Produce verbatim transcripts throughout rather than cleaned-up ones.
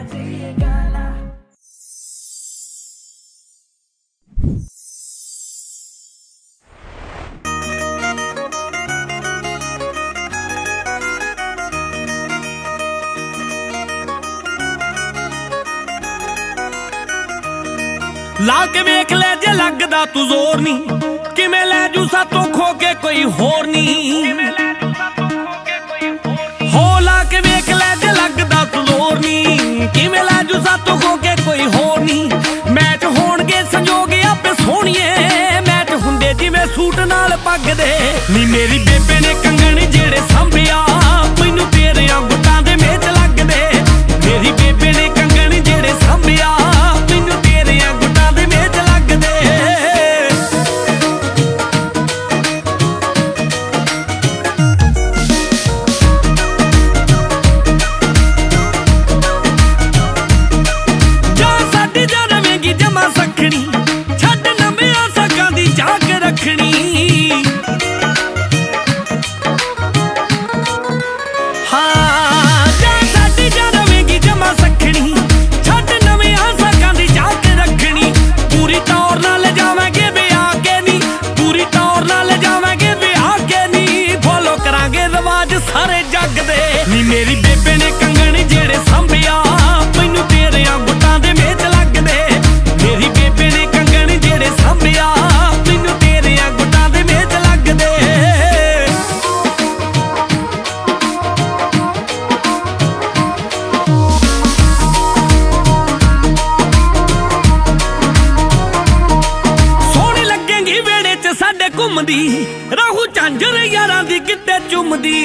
ला के वेख ले जे लगदा तू जोर नी किवें लै जू सातों खो के कोई होर नी हो। ला के वेख ले जे लगदा तू जोर नी किवें लै जू सातों खो के कोई होर नी। मैच होणगे संजोग आपे सोहणीए मैच हुंदे जिवें सूट नाल पग दे नी। मेरी बेबे ने कंगण जेड़े सांभिया मैनू तेरियां गुट्टां दे मेच लगदे। मेरी बेबे ने कंगण जेड़े सांभिया मैनू तेरियां गुट्टां दे मेच लगदे। जा साडी जा रवेंगी जमा सखणी छड्ड नवियां सगां दी जाग रखणी। सारे जग दे नी मेरी बेबे ने कंगण जेड़े सांभिया मैनू तेरियां गुट्टां दे मेच लगदे। मेरी बेबे ने कंगण जेड़े सांभिया मैनू तेरियां गुट्टां दे मेच लगदे। सोहणी लगेंगी वेड़े च साडे घुमदी राहू झांझर यारां दी गिद्दे चुमदी।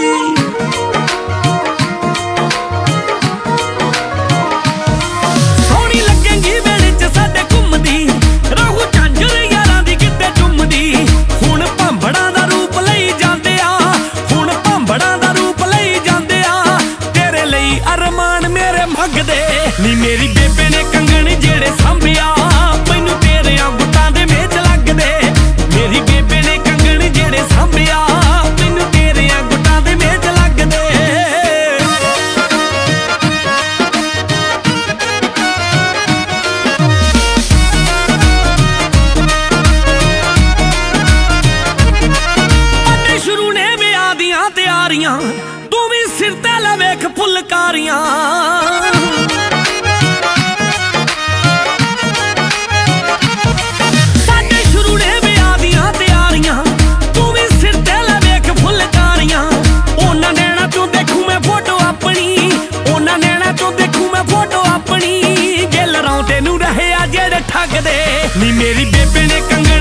सोहणी लगेंगी वेड़े च साडे घुमदी राहू झांझर यारां दी गिद्दे चुमदी। हुण भांबड़ां दा रूप लई जांदे आ हुण भांबड़ां दा रूप लई जांदे आ तेरे लई अरमान मेरे मंगदे नी। मेरी बेबे ने कंगण जेड़े सांभिया मैनू तेरियां गुट्टां दे मेच लगदे। मेरी बेबे ने कंगण जेड़े सांभिया मैनू तेरियां गुट्टां दे मेच लगदे। अड्डे शुरू ने विआह दियां तैयारियां तू भी सिर ते ला वेख फुलकारियां। फोटो अपनी गिल रौं तेनू रहे आ जेड़े ठगदे नी। मेरी बेबे ने कंगण